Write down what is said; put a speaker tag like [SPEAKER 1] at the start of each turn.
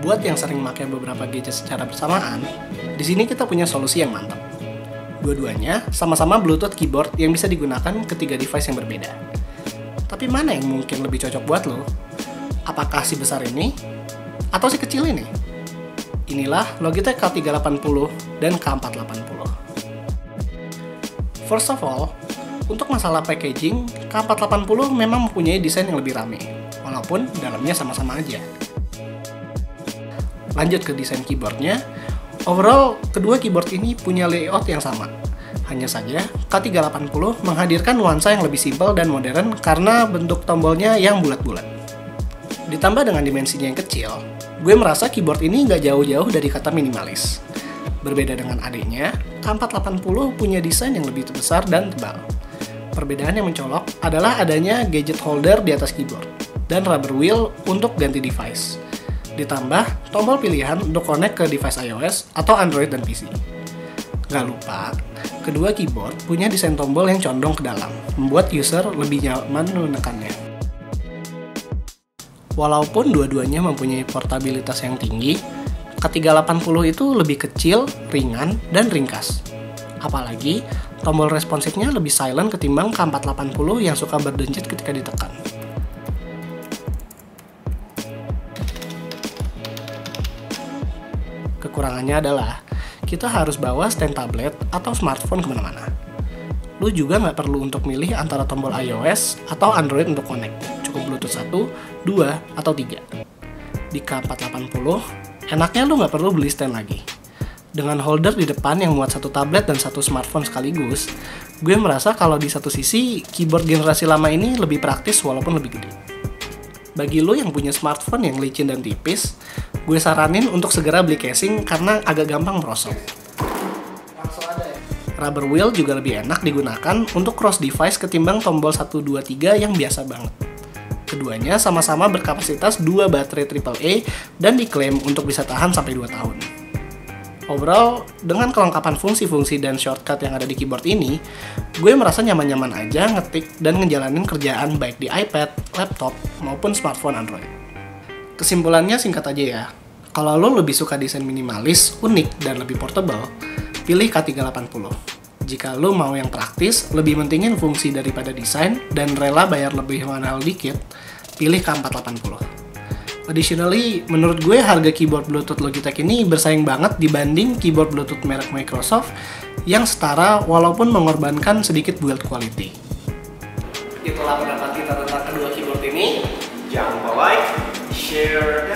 [SPEAKER 1] Buat yang sering pakai beberapa gadget secara bersamaan, di sini kita punya solusi yang mantap. Dua-duanya sama-sama Bluetooth keyboard yang bisa digunakan ketiga device yang berbeda. Tapi mana yang mungkin lebih cocok buat lo? Apakah si besar ini? Atau si kecil ini? Inilah Logitech K380 dan K480. First of all, untuk masalah packaging, K480 memang mempunyai desain yang lebih rame, walaupun dalamnya sama-sama aja. Lanjut ke desain keyboardnya, overall kedua keyboard ini punya layout yang sama. Hanya saja, K380 menghadirkan nuansa yang lebih simpel dan modern karena bentuk tombolnya yang bulat-bulat. Ditambah dengan dimensinya yang kecil, gue merasa keyboard ini nggak jauh-jauh dari kata minimalis. Berbeda dengan adiknya, K480 punya desain yang lebih besar dan tebal. Perbedaan yang mencolok adalah adanya gadget holder di atas keyboard dan rubber wheel untuk ganti device. Ditambah tombol pilihan untuk connect ke device iOS atau Android dan PC. Gak lupa, kedua keyboard punya desain tombol yang condong ke dalam, membuat user lebih nyaman menekannya. Walaupun dua-duanya mempunyai portabilitas yang tinggi, K380 itu lebih kecil, ringan, dan ringkas. Apalagi, tombol responsifnya lebih silent ketimbang K480 yang suka berdencit ketika ditekan. Kekurangannya adalah, kita harus bawa stand tablet atau smartphone kemana-mana. Lu juga nggak perlu untuk milih antara tombol iOS atau Android untuk connect. Cukup Bluetooth 1, 2, atau 3. Di K480, enaknya lu nggak perlu beli stand lagi. Dengan holder di depan yang muat satu tablet dan satu smartphone sekaligus, gue merasa kalau di satu sisi, keyboard generasi lama ini lebih praktis walaupun lebih gede. Bagi lo yang punya smartphone yang licin dan tipis, gue saranin untuk segera beli casing karena agak gampang merosot. Rubber wheel juga lebih enak digunakan untuk cross device ketimbang tombol 1, 2, 3 yang biasa banget. Keduanya sama-sama berkapasitas 2 baterai AAA dan diklaim untuk bisa tahan sampai 2 tahun. Overall, dengan kelengkapan fungsi-fungsi dan shortcut yang ada di keyboard ini, gue merasa nyaman-nyaman aja ngetik dan ngejalanin kerjaan baik di iPad, laptop, maupun smartphone Android. Kesimpulannya singkat aja ya, kalau lo lebih suka desain minimalis, unik, dan lebih portable, pilih K380. Jika lo mau yang praktis, lebih mentingin fungsi daripada desain, dan rela bayar lebih mahal dikit, pilih K480. Additionally, menurut gue harga keyboard Bluetooth Logitech ini bersaing banget dibanding keyboard Bluetooth merek Microsoft yang setara walaupun mengorbankan sedikit build quality. Itulah pendapat kita tentang kedua keyboard ini. Jangan lupa like, share,